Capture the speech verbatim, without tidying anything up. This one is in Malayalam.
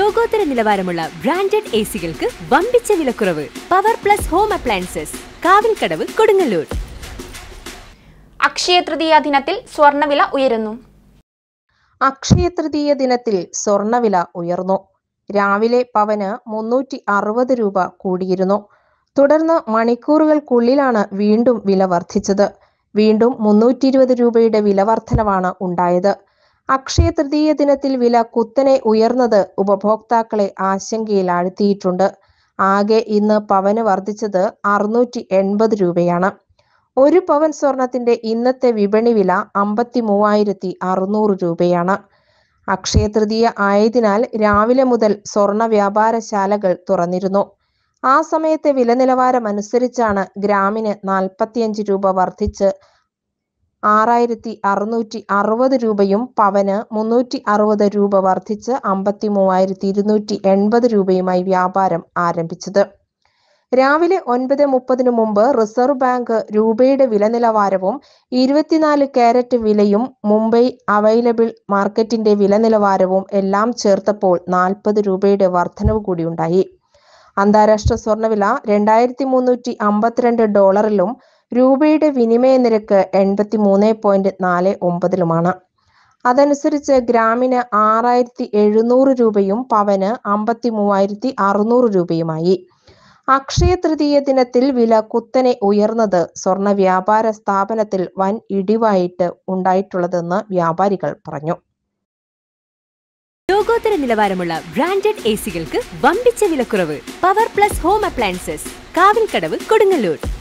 ലോകോത്തര നിലവാരമുള്ള ബ്രാൻഡഡ് എ സികൾക്ക് വമ്പിച്ച വിലക്കുറവ്. Power plus home appliances, Kavilkkadavu, Kodungallur. Akshaya Tritiya ദിനത്തിൽ സ്വർണ്ണവില ഉയരുന്നു. അക്ഷയ തൃതീയ ദിനത്തിൽ സ്വർണ്ണവില ഉയർന്നു. രാവിലെ പവന് മുന്നൂറ്റി അറുപത് രൂപ കൂടിയിരുന്നു. തുടർന്ന് മണിക്കൂറുകൾക്കുള്ളിലാണ് വീണ്ടും വില വർദ്ധിച്ചത്. വീണ്ടും മുന്നൂറ്റി ഇരുപത് രൂപയുടെ വില വർധനവാണ് ഉണ്ടായത്. അക്ഷയ തൃതീയ ദിനത്തിൽ വില കുത്തനെ ഉയർന്നത് ഉപഭോക്താക്കളെ ആശങ്കയിലാഴ്ത്തിയിട്ടുണ്ട്. ആകെ ഇന്ന് പവന് വർദ്ധിച്ചത് അറുന്നൂറ്റി എൺപത് രൂപയാണ്. ഒരു പവൻ സ്വർണത്തിന്റെ ഇന്നത്തെ വിപണി വില അമ്പത്തി മൂവായിരത്തി അറുന്നൂറ് രൂപയാണ്. അക്ഷയ തൃതീയ ആയതിനാൽ രാവിലെ മുതൽ സ്വർണ വ്യാപാരശാലകൾ തുറന്നിരുന്നു. ആ സമയത്തെ വില നിലവാരം അനുസരിച്ചാണ് ഗ്രാമിന് നാൽപ്പത്തിയഞ്ച് രൂപ വർദ്ധിച്ച് ആറായിരത്തി അറുന്നൂറ്റി അറുപത് രൂപയും പവന് മുന്നൂറ്റി അറുപത് രൂപ വർദ്ധിച്ച് അമ്പത്തി മൂവായിരത്തി ഇരുന്നൂറ്റി എൺപത് രൂപയുമായി വ്യാപാരം ആരംഭിച്ചത്. രാവിലെ ഒൻപത് മുപ്പതിനു മുമ്പ് റിസർവ് ബാങ്ക് രൂപയുടെ വില നിലവാരവും ഇരുപത്തിനാല് കാരറ്റ് വിലയും മുംബൈ അവൈലബിൾ മാർക്കറ്റിന്റെ വില നിലവാരവും എല്ലാം ചേർത്തപ്പോൾ നാൽപ്പത് രൂപയുടെ വർധനവ് കൂടി ഉണ്ടായി. അന്താരാഷ്ട്ര സ്വർണ്ണവില രണ്ടായിരത്തി മുന്നൂറ്റി അമ്പത്തിരണ്ട് ഡോളറിലും രൂപയുടെ വിനിമയ നിരക്ക് എൺപത്തി മൂന്ന് പോയിന്റ് നാല് ഒമ്പതിലുമാണ്. അതനുസരിച്ച് ഗ്രാമിന് ആറായിരത്തി എഴുന്നൂറ് രൂപയും പവന് അമ്പത്തി മൂവായിരത്തി അറുന്നൂറ് രൂപയുമായി. അക്ഷയ തൃതീയ ദിനത്തിൽ വില കുത്തനെ ഉയർന്നത് സ്വർണ്ണ വ്യാപാര സ്ഥാപനത്തിൽ വൻ ഇടിവായിട്ട് ഉണ്ടായിട്ടുള്ളതെന്ന് വ്യാപാരികൾ പറഞ്ഞു. ലോകോത്തര നിലവാരമുള്ള ബ്രാൻഡഡ് എ സികൾക്ക് വമ്പിച്ച വിലക്കുറവ്. Power plus home appliances, Kavilkkadavu, Kodungallur.